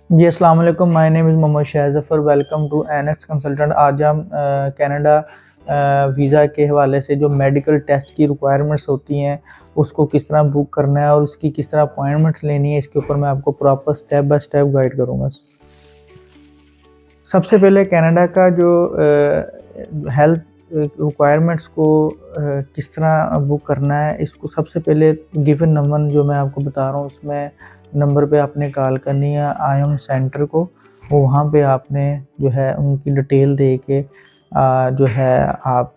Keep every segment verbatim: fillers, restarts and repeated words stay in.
जी अस्सलाम वालेकुम, my name is Mohammad Shah Zafar. Welcome to NX consultant. आज हम कनाडा वीज़ा के हवाले से जो मेडिकल टेस्ट की रिक्वायरमेंट्स होती हैं उसको किस तरह बुक करना है और उसकी किस तरह अपॉइंटमेंट्स लेनी है, इसके ऊपर मैं आपको proper step by step guide करूँगा। सबसे पहले कनाडा का जो हेल्थ रिक्वायरमेंट्स को अ, किस तरह बुक करना है, इसको सबसे पहले गिवन नंबर जो मैं आपको बता रहा हूँ उसमें नंबर पे आपने कॉल करनी है आईएम सेंटर को। वहाँ पे आपने जो है उनकी डिटेल दे के आ, जो है आप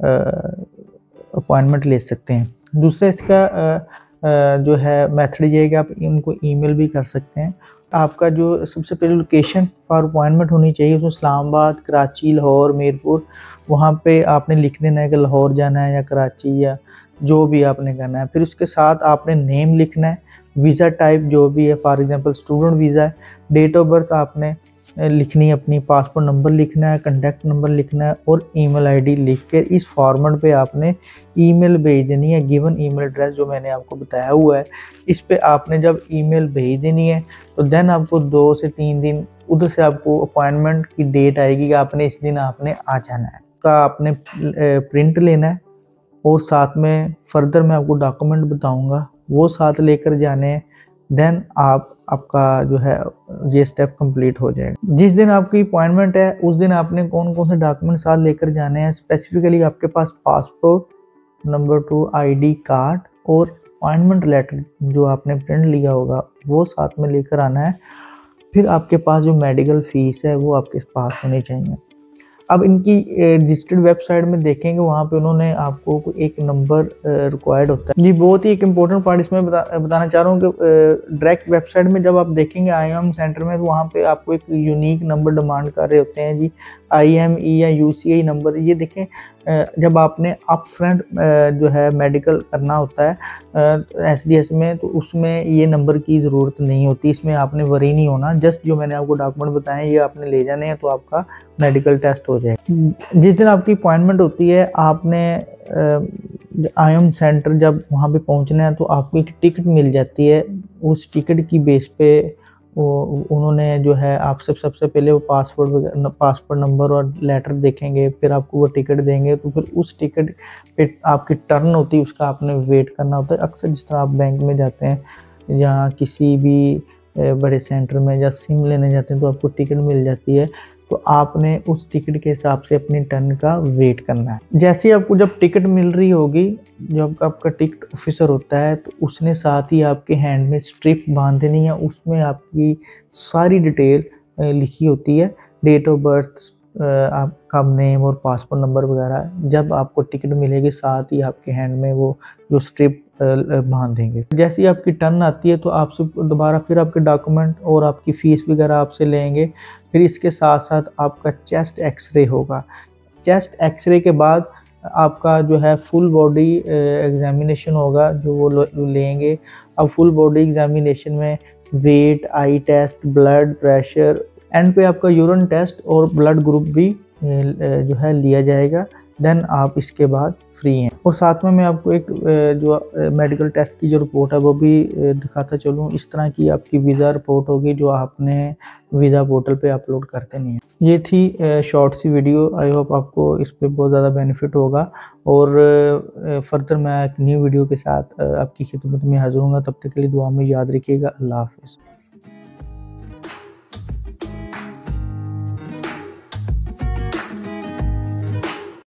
अपॉइंटमेंट ले सकते हैं। दूसरा इसका आ, आ, जो है मेथड ये है कि आप उनको ईमेल भी कर सकते हैं। आपका जो सबसे पहले लोकेशन फॉर अपॉइंटमेंट होनी चाहिए उसमें इस्लामाबाद, कराची, लाहौर, मीरपुर। वहाँ पे आपने लिख देना है कि लाहौर जाना है या कराची या जो भी आपने करना है। फिर उसके साथ आपने नेम लिखना है, वीज़ा टाइप जो भी है, फॉर एग्जांपल स्टूडेंट वीज़ा है, डेट ऑफ बर्थ आपने लिखनी है, अपनी पासपोर्ट नंबर लिखना है, कॉन्टैक्ट नंबर लिखना है और ईमेल आईडी लिख कर इस फॉर्मेट पे आपने ईमेल भेज देनी है। गिवन ईमेल एड्रेस जो मैंने आपको बताया हुआ है इस पे आपने जब ईमेल भेज देनी है तो देन आपको दो से तीन दिन उधर से आपको अपॉइंटमेंट की डेट आएगी कि आपने इस दिन आपने आ जाना है। का आपने प्रिंट लेना है और साथ में फर्दर मैं आपको डॉक्यूमेंट बताऊंगा वो साथ लेकर जाने हैं। देन आप आपका जो है ये स्टेप कंप्लीट हो जाएगा। जिस दिन आपकी अपॉइंटमेंट है उस दिन आपने कौन कौन से डॉक्यूमेंट साथ लेकर जाने हैं, स्पेसिफिकली आपके पास passport, number two ID card और अपॉइंटमेंट लेटर जो आपने प्रिंट लिया होगा वो साथ में लेकर आना है। फिर आपके पास जो मेडिकल फीस है वो आपके पास होनी चाहिए। अब इनकी रजिस्टर्ड वेबसाइट में देखेंगे वहाँ पे उन्होंने आपको एक नंबर रिक्वायर्ड होता है। जी बहुत ही एक इम्पोर्टेंट पार्ट इसमें बता, बताना चाह रहा हूँ कि डायरेक्ट वेबसाइट में जब आप देखेंगे आईएम सेंटर में तो वहाँ पे आपको एक यूनिक नंबर डिमांड कर रहे होते हैं जी, आईएमई या यूसीआई नंबर। ये देखें जब आपने अप फ्रंट जो है मेडिकल करना होता है एसडीएस में तो उसमें ये नंबर की ज़रूरत नहीं होती, इसमें आपने वरी नहीं होना। जस्ट जो मैंने आपको डॉक्यूमेंट बताए ये आपने ले जाने हैं तो आपका मेडिकल टेस्ट हो जाएगा। जिस दिन आपकी अपॉइंटमेंट होती है आपने आईएम सेंटर जब वहाँ पे पहुँचना है तो आपको एक टिकट मिल जाती है। उस टिकट की बेस पे वो उन्होंने जो है आपसे सबसे पहले वो पासपोर्ट पासपोर्ट नंबर और लेटर देखेंगे, फिर आपको वो टिकट देंगे। तो फिर उस टिकट पे आपकी टर्न होती है, उसका आपने वेट करना होता है। अक्सर जिस तरह आप बैंक में जाते हैं या किसी भी बड़े सेंटर में या सिम लेने जाते हैं तो आपको टिकट मिल जाती है, तो आपने उस टिकट के हिसाब से अपनी टर्न का वेट करना है। जैसे ही आपको जब टिकट मिल रही होगी, जब आपका टिकट ऑफिसर होता है तो उसने साथ ही आपके हैंड में स्ट्रिप बांध देनी है। उसमें आपकी सारी डिटेल लिखी होती है, डेट ऑफ बर्थ, आपका नेम और पासपोर्ट नंबर वगैरह। जब आपको टिकट मिलेगी साथ ही आपके हैंड में वो जो स्ट्रिप बांध देंगे। जैसे ही आपकी टर्न आती है तो आपसे दोबारा फिर आपके डॉक्यूमेंट और आपकी फ़ीस वगैरह आपसे लेंगे। फिर इसके साथ साथ आपका चेस्ट एक्सरे होगा। चेस्ट एक्सरे के बाद आपका जो है फुल बॉडी एग्जामिनेशन होगा जो वो लेंगे। अब फुल बॉडी एग्जामिनेशन में weight, eye test, blood pressure, and पे आपका यूरिन टेस्ट और ब्लड ग्रुप भी जो है लिया जाएगा। देन आप इसके बाद फ्री हैं। और साथ में मैं आपको एक जो मेडिकल टेस्ट की जो रिपोर्ट है वो भी दिखाता चलूँ। इस तरह की आपकी वीज़ा रिपोर्ट होगी जो आपने वीज़ा पोर्टल पे अपलोड करते नहीं है। ये थी शॉर्ट सी वीडियो, आई होप आपको इस पे बहुत ज़्यादा बेनिफिट होगा। और फर्दर मैं एक न्यू वीडियो के साथ आपकी खिदमत में हाजिर हूँगा। तब तक के लिए दुआ में याद रखिएगा। अल्लाह हाफ़िज़।